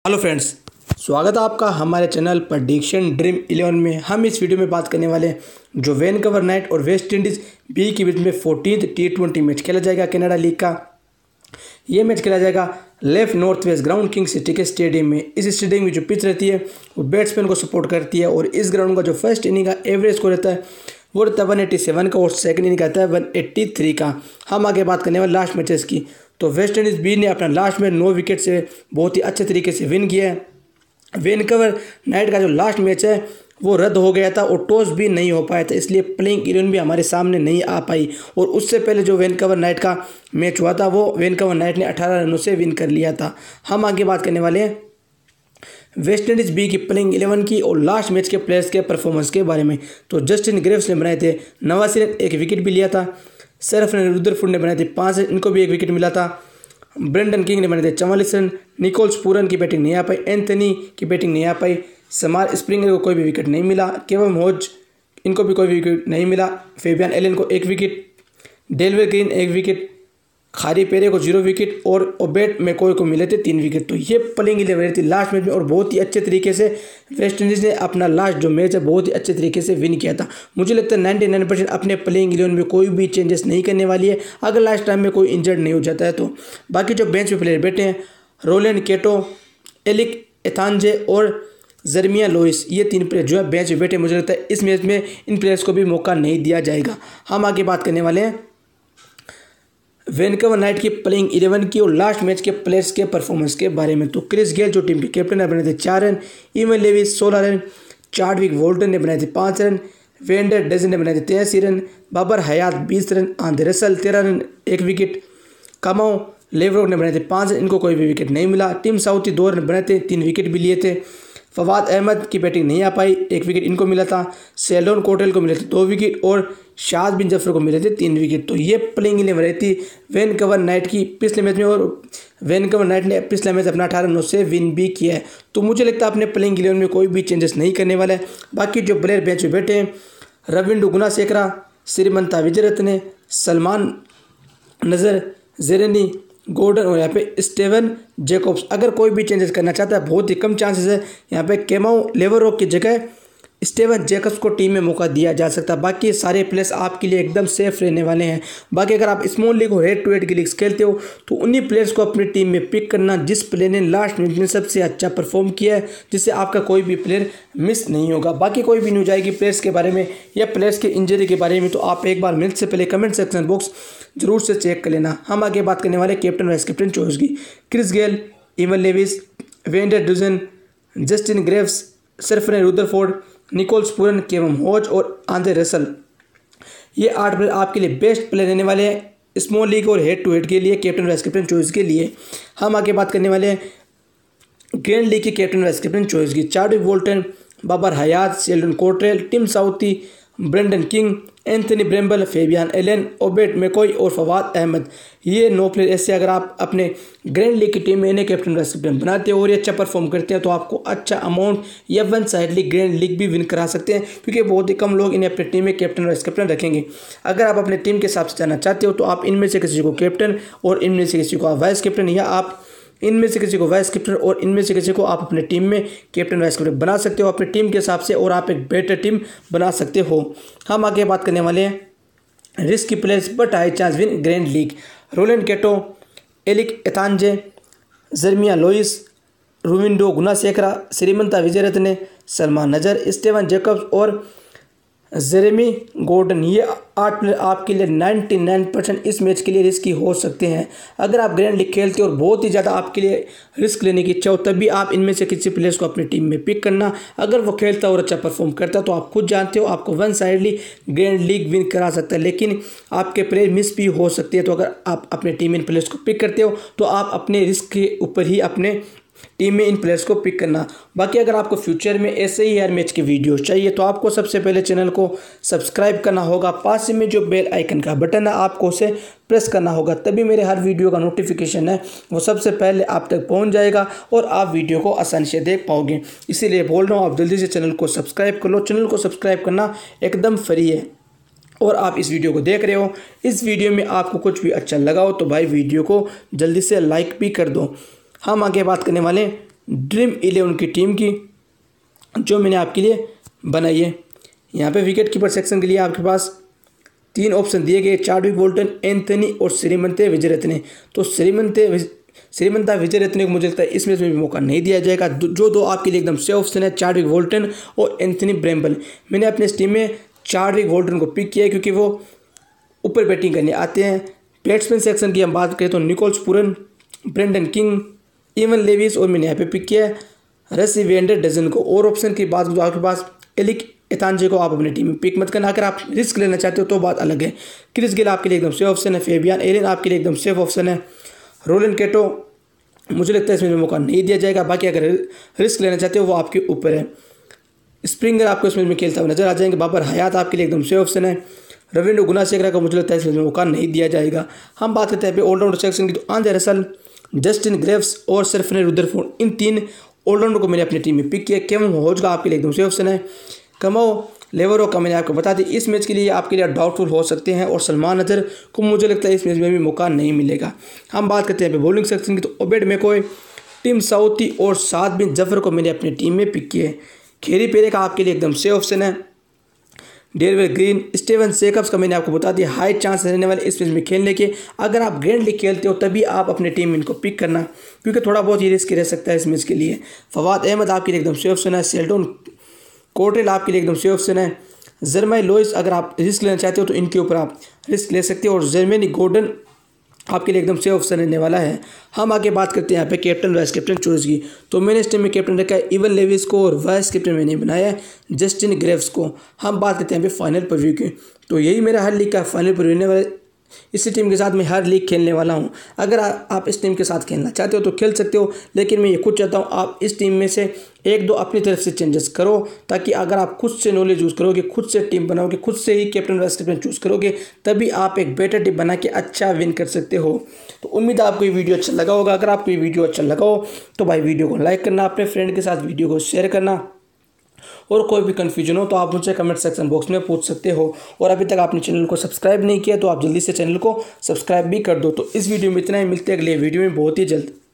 Hello friends, स्वागत है आपका हमारे चैनल प्रेडिक्शन ड्रीम 11 में। हम इस वीडियो में बात करने वाले हैं जो वैनकूवर नाइट और वेस्ट इंडीज़ बी के बीच में 14th T20 मैच खेला जाएगा कनाडा लीग का। ये मैच खेला जाएगा left North West ground King City के स्टेडियम में। इस स्टेडियम की जो पिच रहती है वो बैट्समैन को सपोर्ट करती है और इस ग्राउंड का जो फर्स्ट इनिंग का एवरेज स्कोर रहता है वो रहता है 187 का और सेकंड इनिंग रहता है 183 का। हम आगे बात करने वाले लास्ट मैचेस की। तो वेस्ट इंडीज़ बी ने अपना लास्ट मैच 9 विकेट से बहुत ही अच्छे तरीके से विन किया है। वैनकूवर नाइट का जो लास्ट मैच है वो रद्द हो गया था और टॉस भी नहीं हो पाया था, इसलिए प्लेइंग 11 भी हमारे सामने नहीं आ पाई। और उससे पहले जो वैनकूवर नाइट का मैच हुआ था वो वैनकूवर नाइट ने 18 रनों से विन कर लिया था। हम आगे बात करने वाले हैं वेस्ट इंडीज़ बी की प्लेइंग 11 की और लास्ट मैच के प्लेयर्स के परफॉर्मेंस के बारे में। तो जस्टिन ग्रेव्स ने बनाए थे 89 रन, 1 विकेट भी लिया था। सरफराज रुदरफुर्ड ने बनाए थे 5 रन, इनको भी 1 विकेट मिला था। ब्रेंडन किंग ने बनाए थे 44 रन। निकोलस पूरन की बैटिंग नहीं आ पाई, एंथनी की बैटिंग नहीं आ पाई। समार स्प्रिंगर को कोई भी विकेट नहीं मिला। केवम होज इनको भी कोई विकेट नहीं मिला। फेबियन एलन को 1 विकेट, डेलवे ग्रीन 1 विकेट, खारी पेरे को 0 विकेट और ओबेट मैकॉय को मिले थे 3 विकेट। तो ये प्लेइंग 11 थी लास्ट मैच में और बहुत ही अच्छे तरीके से वेस्ट इंडीज़ ने अपना लास्ट जो मैच है बहुत ही अच्छे तरीके से विन किया था। मुझे लगता है 99% अपने प्लेइंग 11 में कोई भी चेंजेस नहीं करने वाली है अगर लास्ट टाइम में कोई इंजर्ड नहीं हो जाता है तो। बाकी जो बेंच पे प्लेयर बैठे हैं रोलैंड केटो, एलिक एथांजे और जर्मिया लोइस, ये 3 प्लेयर जो है बेंच पे बैठे। मुझे लगता है इस मैच में इन प्लेयर्स को भी मौका नहीं दिया जाएगा। हम आगे बात करने वाले हैं वैनकूवर नाइट की प्लेइंग 11 की और लास्ट मैच के प्लेयर्स के परफॉर्मेंस के बारे में। तो क्रिस गेल जो टीम के कैप्टन ने बनाए थे 4 run, Evin Lewis 16 run, Chadwick Walton ने बनाए थे 5 रन, वेंडर डजन ने बनाए थे 83 run, Babar Hayat 20 run, Andre Russell 13 run 1 wicket, Kamau Leverock ने बनाए थे 5 रन, इनको कोई भी विकेट नहीं मिला। टीम साउथी 2 रन बनाए थे, 3 विकेट भी लिए थे। फवाद अहमद की बैटिंग नहीं आ पाई, 1 विकेट इनको मिला था। सेलोन कोटेल को मिले थे 2 विकेट और शाद बिन जफर को मिले थे 3 विकेट। तो ये प्लेइंग 11 रही थी वैनकूवर नाइट की पिछले मैच में और वैनकूवर नाइट ने पिछले मैच अपना 18 रनों से विन भी किया है। तो मुझे लगता है अपने प्लेइंग 11 में कोई भी चेंजेस नहीं करने वाला है। बाकी जो प्लेयर बेंच में बैठे हैं रविंद्र गुनासेकरा, श्रीमंता विजयरत्ने, सलमान नजर, जेरेनी गॉर्डन और यहाँ पे स्टीवन जैकब्स। अगर कोई भी चेंजेस करना चाहता है बहुत ही कम चांसेस है यहाँ पे केमाओ लेवरोक की जगह स्टीवन जैकब्स को टीम में मौका दिया जा सकता है। बाकी सारे प्लेयर्स आपके लिए एकदम सेफ रहने वाले हैं। बाकी अगर आप स्मॉल लीग और हेड टू हेड की लीग्स खेलते हो तो उन्हीं प्लेयर्स को अपनी टीम में पिक करना जिस प्लेयर ने लास्ट मैच में सबसे अच्छा परफॉर्म किया है, जिससे आपका कोई भी प्लेयर मिस नहीं होगा। बाकी कोई भी न्यूज आएगी प्लेयर्स के बारे में या प्लेयर्स के इंजरी के बारे में तो आप एक बार मैच से पहले कमेंट सेक्शन बॉक्स जरूर से चेक कर लेना। हम आगे बात करने वाले कैप्टन वाइस कैप्टन चॉइस की। Chris Gayle, Evin Lewis, Van der Dussen, Justin Greaves, Sarfaraz Rutherford, Nicholas Pooran, Kavem Hodge और आंद्रे रसल, ये 8 प्लेयर आपके लिए बेस्ट प्लेयर रहने वाले हैं स्मॉल लीग और हेड टू हेड के लिए कैप्टन वाइस कैप्टन चॉइस के लिए। हम आगे बात करने वाले हैं ग्रैंड लीग की कैप्टन वाइस कैप्टन चॉइस की। Chadwick Walton, Babar Hayat, Sheldon Cottrell, Tim Southee, Brandon King, Anthony Bramble, Fabian Allen, Obed McCoy और फवाद अहमद, ये 9 प्लेयर ऐसे अगर आप अपने ग्रैंड लीग की टीम में इन्हें कैप्टन वाइस कैप्टन बनाते हो और ये अच्छा परफॉर्म करते हैं तो आपको अच्छा अमाउंट या वन साइडली ग्रैंड लीग भी विन करा सकते हैं, क्योंकि बहुत ही कम लोग इन्हें अपनी टीम में कैप्टन वाइस कैप्टन रखेंगे। अगर आप अपने टीम के हिसाब से जाना चाहते हो तो आप इनमें से किसी को कैप्टन और इनमें से किसी को वाइस कैप्टन या आप इनमें से किसी को वाइस कैप्टन और इनमें से किसी को आप अपने टीम में कैप्टन वाइस कैप्टन बना सकते हो अपनी टीम के हिसाब से और आप एक बेटर टीम बना सकते हो। हम आगे बात करने वाले हैं risky players but high chance win grand league. Roland Cato, Alick Athanaze, Jeremiah Louis, Ravindra Gunasekara, Srimantha Wijeratne, Salman Nazar, Steven Jacobs और जेरेमी गॉर्डन, ये 8 प्लेयर आपके लिए 99% इस मैच के लिए रिस्की हो सकते हैं। अगर आप ग्रैंड लीग खेलते हो और बहुत ही ज़्यादा आपके लिए रिस्क लेने की इच्छा हो तभी आप इनमें से किसी प्लेयर्स को अपनी टीम में पिक करना। अगर वो खेलता और अच्छा परफॉर्म करता तो आप खुद जानते हो आपको one sidedly grand league win करा सकता है, लेकिन आपके प्लेयर मिस भी हो सकते हैं। तो अगर आप अपने टीम में इन प्लेयर्स को पिक करते हो तो आप अपने रिस्क के ऊपर ही अपने टीम में इन प्लेयर्स को पिक करना। बाकी अगर आपको फ्यूचर में ऐसे ही हर मैच के वीडियोस चाहिए तो आपको सबसे पहले चैनल को सब्सक्राइब करना होगा। पास में जो बेल आइकन का बटन है आपको उसे प्रेस करना होगा, तभी मेरे हर वीडियो का नोटिफिकेशन है वो सबसे पहले आप तक पहुंच जाएगा और आप वीडियो को आसानी से देख पाओगे। इसीलिए बोल रहा हूँ आप जल्दी से चैनल को सब्सक्राइब कर लो। चैनल को सब्सक्राइब करना एकदम फ्री है और आप इस वीडियो को देख रहे हो, इस वीडियो में आपको कुछ भी अच्छा लगा हो तो भाई वीडियो को जल्दी से लाइक भी कर दो। हम आगे बात करने वाले ड्रीम 11 की टीम की जो मैंने आपके लिए बनाई है। यहाँ पे विकेट कीपर सेक्शन के लिए आपके पास 3 ऑप्शन दिए गए, चार्विक वोल्टन, एंथनी और श्रीमंते विजयरत्ने। तो श्रीमंता विजयरत्ने को मुझे लगता है इस मैच में भी मौका नहीं दिया जाएगा। जो दो आपके लिए एकदम से ऑप्शन है, चार्विक वोल्टन और एंथनी ब्रैम्बल। मैंने अपने इस टीम में चार्विक वोल्टन को पिक किया है क्योंकि वो ऊपर बैटिंग करने आते हैं। बैट्समैन सेक्शन की हम बात करें तो Nicholas Pooran, Brandon King, Evin Lewis और मैंने यहाँ पे पिक किया है रसी वेंडर डजन को। और ऑप्शन की बात तो आपके पास एलिक एतांजे को आप अपनी टीम में पिक मत करना। अगर आप रिस्क लेना चाहते हो तो बात अलग है। क्रिस गेल आपके लिए एकदम सेफ ऑप्शन है, फेबियन एलन आपके लिए एकदम सेफ ऑप्शन है, रोलन केटो मुझे लगता है इसमें मौका नहीं दिया जाएगा। बाकी अगर रिस्क लेना चाहते हो वो आपके ऊपर है। स्प्रिंगर आपको इसमें खेलता हुआ नजर आ जाएंगे। बाबर हयात आपके लिए एकदम सेफ ऑप्शन है। रविंद्र गुनाशेखर को मुझे लगता है इसमें मौका नहीं दिया जाएगा। हम बात करते हैं ऑलराउंडर सेक्शन की, तो आंद्रे रसल, जस्टिन ग्रेव्स और सरफराज रुदरफोर्ड, इन 3 ऑलराउंडर को मैंने अपनी टीम में पिक किया। केविन होजगा आपके लिए एकदम सेफ ऑप्शन है। कमाओ लेवरो का मैंने आपको बता दी इस मैच के लिए आपके लिए डाउटफुल हो सकते हैं। और सलमान अजहर को मुझे लगता है इस मैच में भी मौका नहीं मिलेगा। हम बात करते हैं बॉलिंग सेक्शन की, तो ओबेड मैकोय, टिम साउथी और साद बिन जफर को मैंने अपनी टीम में पिक किया है। खेरी पेरे का आपके लिए एकदम सेफ ऑप्शन है। डेरवेल ग्रीन, स्टीवन जेकब्स का मैंने आपको बता दिया हाई चांस रहने वाले इस मैच में खेलने के। अगर आप ग्रैंड लीग खेलते हो तभी आप अपनी टीम में इनको पिक करना, क्योंकि थोड़ा बहुत ये रिस्क रह सकता है इस मैच के लिए। फवाद अहमद आपके लिए एकदम सेफ ऑप्शन है। सेल्टोन कोर्टेल आपके लिए एकदम सेफ ऑप्शन है। जर्माई लोइस अगर आप रिस्क लेना चाहते हो तो इनके ऊपर आप रिस्क ले सकते हो। और जर्मेनी गोर्डन आपके लिए एकदम सेफ ऑप्शन रहने वाला है। हम आगे बात करते हैं यहाँ पे कैप्टन वाइस कैप्टन चॉइस की। तो मैंने इस टीम में कैप्टन रखा है इवन लेविस को और वाइस कैप्टन मैंने बनाया है जस्टिन ग्रेव्स को। हम बात करते हैं यहाँ पे फाइनल प्रीव्यू की। तो यही मेरा हर लीग का फाइनल प्रीव्यू रहने वाला है। इसी टीम के साथ मैं हर लीग खेलने वाला हूं। अगर आप इस टीम के साथ खेलना चाहते हो तो खेल सकते हो, लेकिन मैं ये खुद चाहता हूं आप इस टीम में से 1-2 अपनी तरफ से चेंजेस करो, ताकि अगर आप खुद से नॉलेज यूज़ करोगे, खुद से टीम बनाओगे, खुद से ही कैप्टन वाइस कैप्टन चूज़ करोगे, तभी आप एक बेटर टीम बना के अच्छा विन कर सकते हो। तो उम्मीद है आपको ये वीडियो अच्छा लगा होगा। अगर आपको ये वीडियो अच्छा लगा हो तो भाई वीडियो को लाइक करना, अपने फ्रेंड के साथ वीडियो को शेयर करना, और कोई भी कन्फ्यूजन हो तो आप मुझसे कमेंट सेक्शन बॉक्स में पूछ सकते हो। और अभी तक आपने चैनल को सब्सक्राइब नहीं किया तो आप जल्दी से चैनल को सब्सक्राइब भी कर दो। तो इस वीडियो में इतना ही, मिलते हैं अगले वीडियो में बहुत ही जल्द।